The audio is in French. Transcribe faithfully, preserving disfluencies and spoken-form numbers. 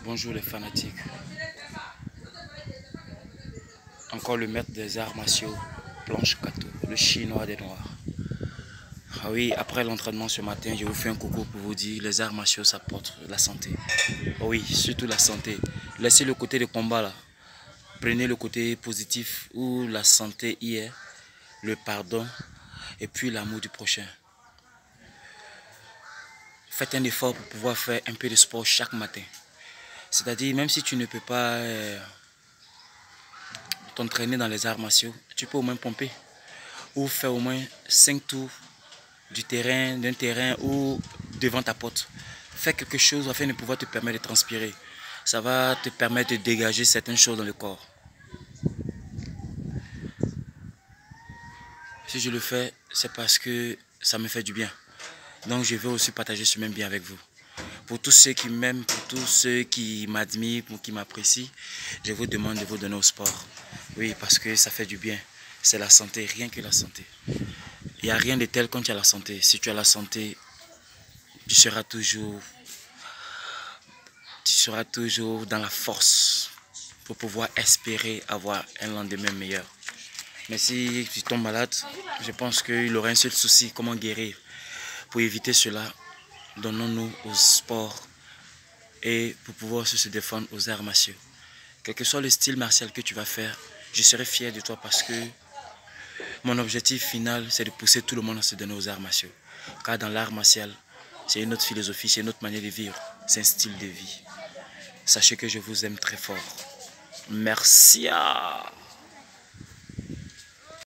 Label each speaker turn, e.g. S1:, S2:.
S1: Bonjour les fanatiques. Encore le maître des arts martiaux, Planche Kato, le chinois des noirs. Ah oui, après l'entraînement ce matin, je vous fais un coucou pour vous dire les arts martiaux ça porte la santé. Ah oui, surtout la santé. Laissez le côté de combat là. Prenez le côté positif où la santé y est, le pardon et puis l'amour du prochain. Faites un effort pour pouvoir faire un peu de sport chaque matin. C'est-à-dire, même si tu ne peux pas euh, t'entraîner dans les arts martiaux, tu peux au moins pomper. Ou faire au moins cinq tours du terrain, d'un terrain ou devant ta porte. Fais quelque chose afin de pouvoir te permettre de transpirer. Ça va te permettre de dégager certaines choses dans le corps. Si je le fais, c'est parce que ça me fait du bien. Donc je veux aussi partager ce même bien avec vous. Pour tous ceux qui m'aiment, pour tous ceux qui m'admirent, pour qui m'apprécient, je vous demande de vous donner au sport. Oui, parce que ça fait du bien. C'est la santé, rien que la santé. Il n'y a rien de tel quand tu as la santé. Si tu as la santé, tu seras toujours, tu seras toujours dans la force pour pouvoir espérer avoir un lendemain meilleur. Mais si tu tombes malade, je pense qu'il aurait un seul souci, comment guérir. Pour éviter cela, donnons-nous au sport et pour pouvoir aussi se défendre aux arts martiaux. Quel que soit le style martial que tu vas faire, je serai fier de toi parce que mon objectif final, c'est de pousser tout le monde à se donner aux arts martiaux. Car dans l'art martial, c'est une autre philosophie, c'est une autre manière de vivre, c'est un style de vie. Sachez que je vous aime très fort. Merci.